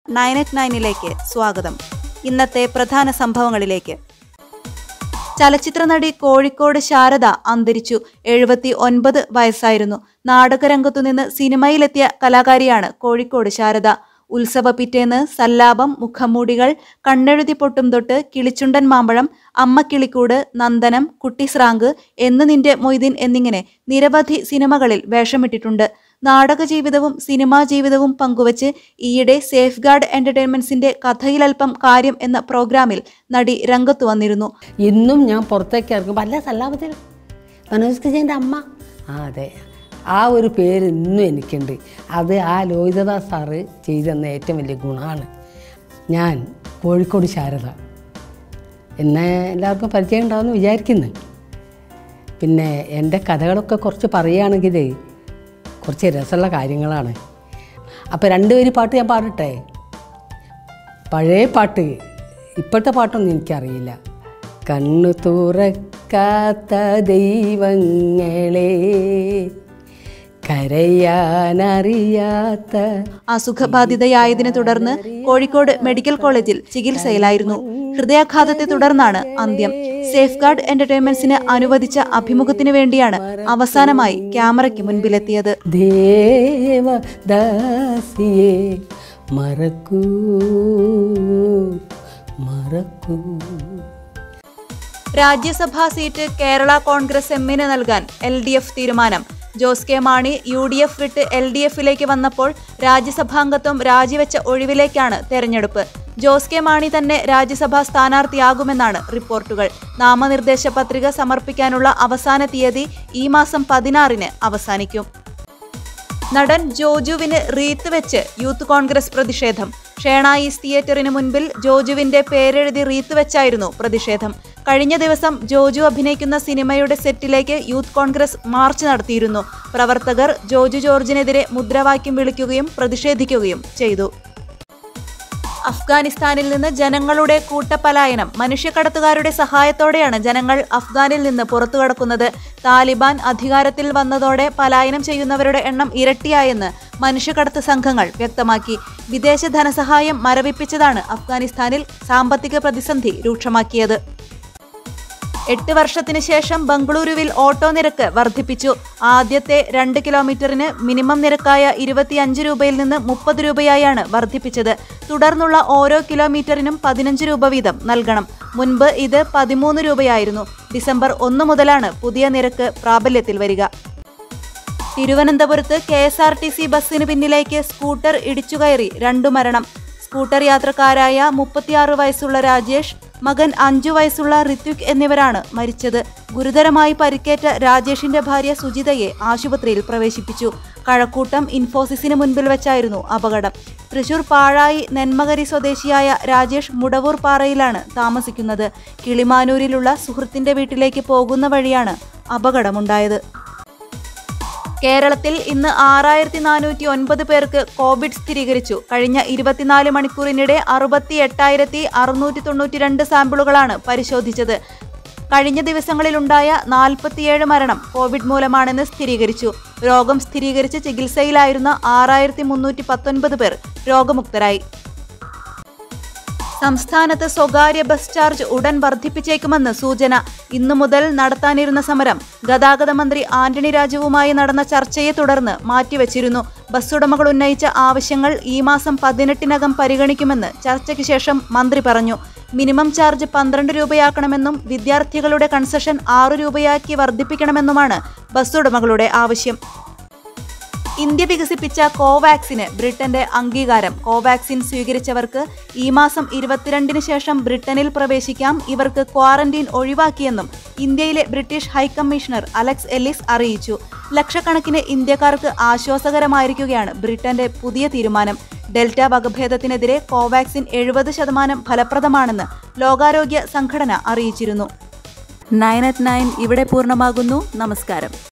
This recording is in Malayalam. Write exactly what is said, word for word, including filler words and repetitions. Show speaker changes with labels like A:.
A: നയൻ എറ്റ് നയനിലേക്ക് സ്വാഗതം. ഇന്നത്തെ പ്രധാന സംഭവങ്ങളിലേക്ക്. ചലച്ചിത്ര നടി കോഴിക്കോട് ശാരദ അന്തരിച്ചു. എഴുപത്തി ഒൻപത് വയസ്സായിരുന്നു. നാടകരംഗത്തുനിന്ന് സിനിമയിലെത്തിയ കലാകാരിയാണ് കോഴിക്കോട് ശാരദ. ഉത്സവ പിറ്റേന്ന്, സല്ലാപം, മുഖംമൂടികൾ, കണ്ണെഴുതി പൊട്ടും തൊട്ട്, കിളിച്ചുണ്ടൻ മാമ്പഴം, അമ്മ കിളിക്കൂട്, നന്ദനം, കുട്ടിസ്രാങ്ക്, എന്ന് നിന്റെ മൊയ്തീൻ എന്നിങ്ങനെ നിരവധി സിനിമകളിൽ വേഷമിട്ടിട്ടുണ്ട്. നാടക ജീവിതവും സിനിമാ ജീവിതവും പങ്കുവച്ച് ഈയിടെ സേഫ് ഗാർഡ് എന്റർടൈൻമെന്റ്സിന്റെ കഥയിലൽപ്പം കാര്യം എന്ന പ്രോഗ്രാമിൽ നടി രംഗത്ത് വന്നിരുന്നു.
B: ഇന്നും ഞാൻ പുറത്തേക്ക് ഇറങ്ങും അല്ല സല്ലാപത്തിൽ മനോജ് കജേൻ്റെ അമ്മ, ആ അതെ, ആ ഒരു പേര് ഇന്നും എനിക്കുണ്ട്. അത് ആ ലോഹിതദാസ് സാറ് ചെയ്തെന്ന ഏറ്റവും വലിയ ഗുണമാണ്. ഞാൻ കോഴിക്കോട് ശാരദ, എന്നെ എല്ലാവർക്കും പരിചയം ഉണ്ടാവുമെന്ന് വിചാരിക്കുന്നു. പിന്നെ എൻ്റെ കഥകളൊക്കെ കുറച്ച് പറയുകയാണെങ്കിൽ കുറച്ച് രസമുള്ള കാര്യങ്ങളാണ്. അപ്പോൾ രണ്ടുപേര് പാട്ട് ഞാൻ പാടട്ടെ. പഴയ പാട്ട്, ഇപ്പോഴത്തെ പാട്ടൊന്നും എനിക്കറിയില്ല. കണ്ണു തുറക്കാത്ത ദൈവങ്ങളെ കരയാനറിയാത്ത.
A: അസുഖബാധിതയായതിനെ തുടർന്ന് കോഴിക്കോട് മെഡിക്കൽ കോളേജിൽ ചികിത്സയിലായിരുന്നു. ഹൃദയാഘാതത്തെ തുടർന്നാണ് അന്ത്യം. സേഫ് ഗാർഡ് എന്റർടൈൻമെന്റ്സിന് അനുവദിച്ച അഭിമുഖത്തിന് വേണ്ടിയാണ് അവസാനമായി ക്യാമറയ്ക്ക് മുൻപിലെത്തിയത്.
B: ദേവദാസിയെ മറക്കൂ മറക്കൂ.
A: രാജ്യസഭാ സീറ്റ് കേരള കോൺഗ്രസ് എമ്മിന് നൽകാൻ എൽ ഡി എഫ് തീരുമാനം. Jose K Mani U D F വിട്ട് എൽ ഡി എഫിലേക്ക് വന്നപ്പോൾ രാജ്യസഭാംഗത്വം രാജിവെച്ച ഒഴിവിലേക്കാണ് തെരഞ്ഞെടുപ്പ്. ജോസ് കെ മാണി തന്നെ രാജ്യസഭാ സ്ഥാനാർത്ഥിയാകുമെന്നാണ് റിപ്പോർട്ടുകൾ. നാമനിർദ്ദേശ പത്രിക സമർപ്പിക്കാനുള്ള അവസാന തീയതി ഈ മാസം പതിനാറിന് അവസാനിക്കും. നടൻ ജോജുവിന് റീത്ത് വെച്ച് യൂത്ത് കോൺഗ്രസ് പ്രതിഷേധം. ഷേണായിസ് തിയേറ്ററിന് മുൻപിൽ ജോജുവിന്റെ പേരെഴുതി റീത്ത് വെച്ചായിരുന്നു പ്രതിഷേധം. കഴിഞ്ഞ ദിവസം ജോജു അഭിനയിക്കുന്ന സിനിമയുടെ സെറ്റിലേക്ക് യൂത്ത് കോൺഗ്രസ് മാർച്ച് നടത്തിയിരുന്നു. പ്രവർത്തകർ ജോജു ജോർജിനെതിരെ മുദ്രാവാക്യം വിളിക്കുകയും പ്രതിഷേധിക്കുകയും ചെയ്തു. അഫ്ഗാനിസ്ഥാനിൽ നിന്ന് ജനങ്ങളുടെ കൂട്ടപലായനം. മനുഷ്യക്കടത്തുകാരുടെ സഹായത്തോടെയാണ് ജനങ്ങൾ അഫ്ഗാനിൽ നിന്ന് പുറത്തു കടക്കുന്നത്. താലിബാൻ അധികാരത്തിൽ വന്നതോടെ പലായനം ചെയ്യുന്നവരുടെ എണ്ണം ഇരട്ടിയായെന്ന് മനുഷ്യക്കടത്ത് സംഘങ്ങൾ വ്യക്തമാക്കി. വിദേശ ധനസഹായം മരവിപ്പിച്ചതാണ് അഫ്ഗാനിസ്ഥാനിൽ സാമ്പത്തിക പ്രതിസന്ധി രൂക്ഷമാക്കിയത്. എട്ട് വർഷത്തിന് ശേഷം ബംഗളൂരുവിൽ ഓട്ടോ നിരക്ക് വർദ്ധിപ്പിച്ചു. ആദ്യത്തെ രണ്ട് കിലോമീറ്ററിന് മിനിമം നിരക്കായ ഇരുപത്തിയഞ്ച് രൂപയിൽ നിന്ന് മുപ്പത് രൂപയായാണ് വർദ്ധിപ്പിച്ചത്. തുടർന്നുള്ള ഓരോ കിലോമീറ്ററിനും പതിനഞ്ച് രൂപ വീതം നൽകണം. മുൻപ് ഇത് പതിമൂന്ന് രൂപയായിരുന്നു. ഡിസംബർ ഒന്ന് മുതലാണ് പുതിയ നിരക്ക് പ്രാബല്യത്തിൽ വരിക. തിരുവനന്തപുരത്ത് K S R T C ബസ്സിന് പിന്നിലേക്ക് സ്കൂട്ടർ ഇടിച്ചുകയറി രണ്ടു മരണം. സ്കൂട്ടർ യാത്രക്കാരായ മുപ്പത്തിയാറ് വയസ്സുള്ള രാജേഷ്, മകൻ അഞ്ചു വയസ്സുള്ള ഋത്വിക് എന്നിവരാണ് മരിച്ചത്. ഗുരുതരമായി പരിക്കേറ്റ രാജേഷിന്റെ ഭാര്യ സുജിതയെ ആശുപത്രിയിൽ പ്രവേശിപ്പിച്ചു. കഴക്കൂട്ടം ഇൻഫോസിസിന് മുൻപിൽ വെച്ചായിരുന്നു അപകടം. തൃശൂർ പാഴായി നെന്മകരി സ്വദേശിയായ രാജേഷ് മുടവൂർ പാറയിലാണ് താമസിക്കുന്നത്. കിളിമാനൂരിലുള്ള സുഹൃത്തിന്റെ വീട്ടിലേക്ക് പോകുന്ന വഴിയാണ് അപകടമുണ്ടായത്. കേരളത്തിൽ ഇന്ന് ആറായിരത്തി നാനൂറ്റി ഒൻപത് പേർക്ക് കോവിഡ് സ്ഥിരീകരിച്ചു. കഴിഞ്ഞ ഇരുപത്തിനാല് മണിക്കൂറിനിടെ അറുപത്തി എട്ടായിരത്തി അറുന്നൂറ്റി തൊണ്ണൂറ്റി രണ്ട് സാമ്പിളുകളാണ് പരിശോധിച്ചത്. കഴിഞ്ഞ ദിവസങ്ങളിലുണ്ടായ നാൽപ്പത്തിയേഴ് മരണം കോവിഡ് മൂലമാണെന്ന് സ്ഥിരീകരിച്ചു. രോഗം സ്ഥിരീകരിച്ച് ചികിത്സയിലായിരുന്ന ആറായിരത്തി മുന്നൂറ്റി പത്തൊൻപത് പേർ രോഗമുക്തരായി. സംസ്ഥാനത്ത് സ്വകാര്യ ബസ് ചാർജ് ഉടൻ വർദ്ധിപ്പിച്ചേക്കുമെന്ന് സൂചന. ഇന്നു മുതൽ നടത്താനിരുന്ന സമരം ഗതാഗത മന്ത്രി ആന്റണി രാജുവുമായി നടന്ന ചർച്ചയെ തുടർന്ന് മാറ്റിവെച്ചിരുന്നു. ബസ് ഉടമകൾ ഉന്നയിച്ച ആവശ്യങ്ങൾ ഈ മാസം പതിനെട്ടിനകം പരിഗണിക്കുമെന്ന് ചർച്ചയ്ക്ക് ശേഷം മന്ത്രി പറഞ്ഞു. മിനിമം ചാർജ് പന്ത്രണ്ട് രൂപയാക്കണമെന്നും വിദ്യാർത്ഥികളുടെ കൺസെഷൻ ആറു രൂപയാക്കി വർദ്ധിപ്പിക്കണമെന്നുമാണ് ബസ് ഉടമകളുടെ ആവശ്യം. ഇന്ത്യ വികസിപ്പിച്ച കോവാക്സിന് ബ്രിട്ടന്റെ അംഗീകാരം. കോവാക്സിൻ സ്വീകരിച്ചവർക്ക് ഈ മാസം ഇരുപത്തിരണ്ടിന് ശേഷം ബ്രിട്ടനിൽ പ്രവേശിക്കാം. ഇവർക്ക് ക്വാറന്റീൻ ഒഴിവാക്കിയെന്നും ഇന്ത്യയിലെ ബ്രിട്ടീഷ് ഹൈക്കമ്മീഷണർ അലക്സ് എല്ലിസ് അറിയിച്ചു. ലക്ഷക്കണക്കിന് ഇന്ത്യക്കാർക്ക് ആശ്വാസകരമായിരിക്കുകയാണ് ബ്രിട്ടന്റെ പുതിയ തീരുമാനം. ഡെൽറ്റ വകഭേദത്തിനെതിരെ കോവാക്സിൻ എഴുപത് ശതമാനം ഫലപ്രദമാണെന്ന് ലോകാരോഗ്യ സംഘടന അറിയിച്ചിരുന്നു. നയൻ അറ്റ് നയൻ ഇവിടെ പൂർണ്ണമാകുന്നു. നമസ്കാരം.